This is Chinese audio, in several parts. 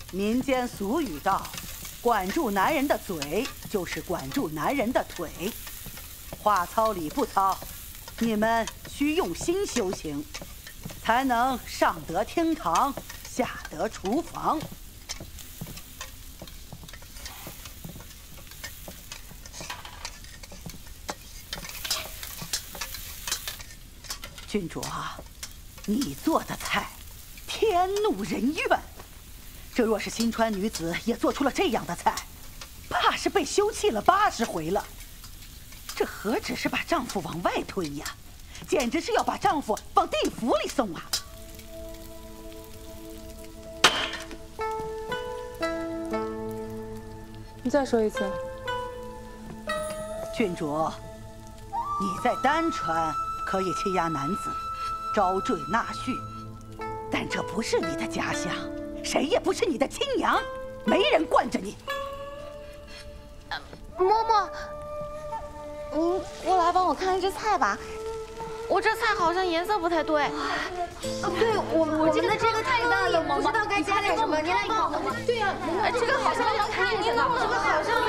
民间俗语道：“管住男人的嘴，就是管住男人的腿。”话糙理不糙，你们需用心修行，才能上得厅堂，下得厨房。郡主啊，你做的菜，天怒人怨。这若是新川女子也做出了这样的菜，怕是被休弃了80回了。这何止是把丈夫往外推呀，简直是要把丈夫往地府里送啊！ 你再说一次。 郡主，你在丹川可以欺压男子，招赘纳婿，但这不是你的家乡，谁也不是你的亲娘，没人惯着你。 嬷嬷，您过来帮我看看这菜吧，我这菜好像颜色不太对。 对，我们的这个太淡了，不知道该加点什么。您来看， 对呀，这个好像要看您弄这个好像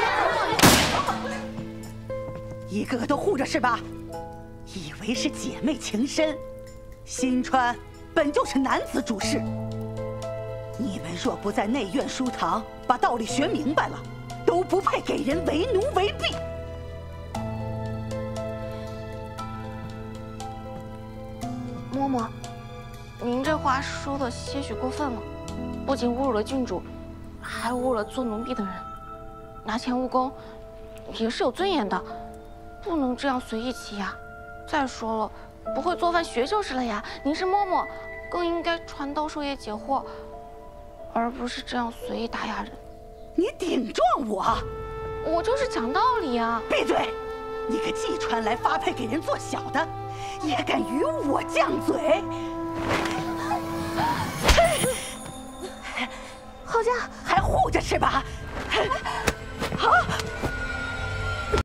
一个个都护着是吧？以为是姐妹情深，新川本就是男子主事。你们若不在内院书堂把道理学明白了，都不配给人为奴为婢。 嬷嬷，您这话说的些许过分了，不仅侮辱了郡主，还侮辱了做奴婢的人。拿钱务工也是有尊严的，不能这样随意欺压。再说了，不会做饭学就是了呀。您是嬷嬷，更应该传道授业解惑，而不是这样随意打压人。 你顶撞我！ 我就是讲道理呀。 闭嘴！你个既传来发配给人做小的，也敢与我犟嘴！好家伙，还护着是吧？